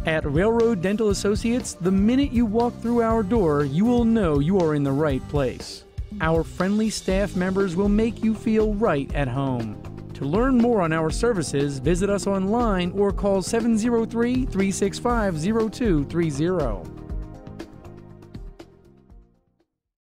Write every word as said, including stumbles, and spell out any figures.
At Railroad Dental Associates, the minute you walk through our door, you will know you are in the right place. Our friendly staff members will make you feel right at home. To learn more on our services, visit us online or call seven zero three, three six five, zero two three zero.